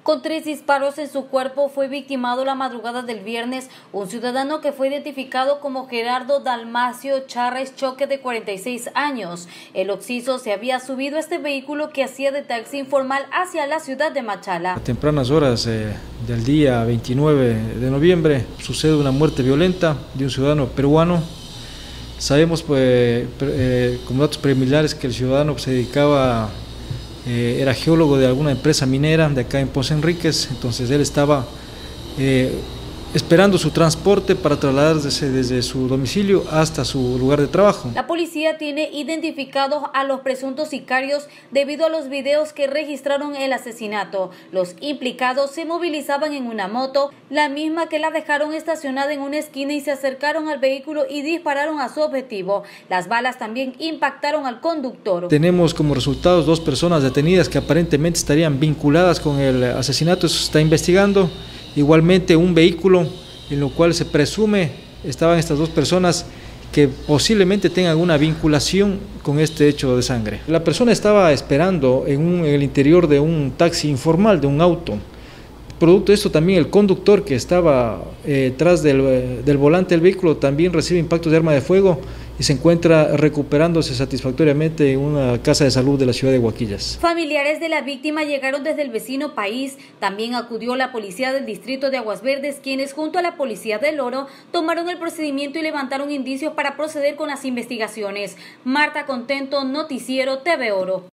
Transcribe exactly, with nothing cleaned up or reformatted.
Con tres disparos en su cuerpo fue victimado la madrugada del viernes un ciudadano que fue identificado como Gerardo Dalmacio Charres Choque, de cuarenta y seis años. El occiso se había subido a este vehículo que hacía de taxi informal hacia la ciudad de Machala. A tempranas horas eh, del día veintinueve de noviembre sucede una muerte violenta de un ciudadano peruano. Sabemos pues, eh, como datos preliminares que el ciudadano se dedicaba Eh, era geólogo de alguna empresa minera de acá en Ponce Enríquez. Entonces él estaba eh, esperando su transporte para trasladarse desde su domicilio hasta su lugar de trabajo. La policía tiene identificados a los presuntos sicarios debido a los videos que registraron el asesinato. Los implicados se movilizaban en una moto, la misma que la dejaron estacionada en una esquina, y se acercaron al vehículo y dispararon a su objetivo. Las balas también impactaron al conductor. Tenemos como resultados dos personas detenidas que aparentemente estarían vinculadas con el asesinato. Eso se está investigando. Igualmente un vehículo en lo cual se presume estaban estas dos personas que posiblemente tengan una vinculación con este hecho de sangre. La persona estaba esperando en, un, en el interior de un taxi informal, de un auto. Producto de esto también el conductor que estaba eh, tras del, del volante del vehículo también recibe impactos de arma de fuego y se encuentra recuperándose satisfactoriamente en una casa de salud de la ciudad de Huaquillas. Familiares de la víctima llegaron desde el vecino país. También acudió la policía del distrito de Aguas Verdes, quienes junto a la policía del Oro tomaron el procedimiento y levantaron indicios para proceder con las investigaciones. Marta Contento, Noticiero T V Oro.